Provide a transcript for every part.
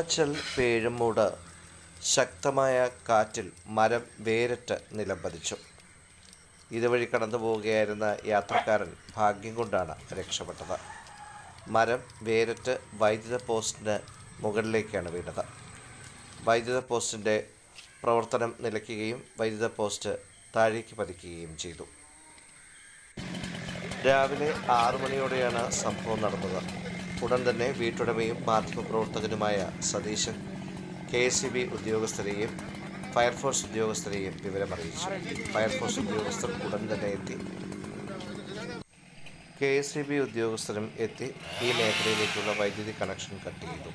പൂവച്ചൽ പേഴുമൂട് ശക്തമായ കാറ്റിൽ മരം വേരറ്റ് നിലംപതിച്ചു. ഇതുവഴി കടന്നു പോവുകയായിരുന്ന യാത്രക്കാരൻ ഭാഗ്യം കൊണ്ടാണ് രക്ഷപ്പെട്ടത്. മരം വേരറ്റ് വൈദ്യുത പോസ്റ്റിന് മുകളിലേക്കാണ് വീണത്. വൈദ്യുത പോസ്റ്റിൻ്റെ പ്രവർത്തനം നിലയ്ക്കുകയും വൈദ്യുത പോസ്റ്റ് താഴേക്ക് പതിക്കുകയും ചെയ്തു. രാവിലെ 6 മണിയോടെയാണ് സംഭവം നടന്നത്. ഉടൻ തന്നെ വീട്ടുടമയും മാധ്യമപ്രവർത്തകനുമായ സതീശൻ KSEB ഉദ്യോഗസ്ഥരെയും ഫയർഫോഴ്സ് ഉദ്യോഗസ്ഥരെയും വിവരമറിയിച്ചു. ഫയർഫോഴ്സ് ഉദ്യോഗസ്ഥർ ഉടൻ തന്നെ എത്തി. KSEB ഉദ്യോഗസ്ഥരും എത്തി ഈ മേഖലയിലേക്കുള്ള വൈദ്യുതി കണക്ഷൻ കട്ട് ചെയ്തു.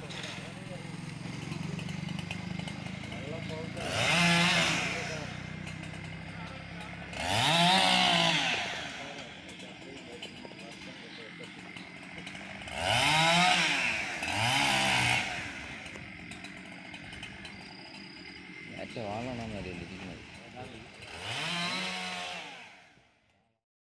വാളാണോ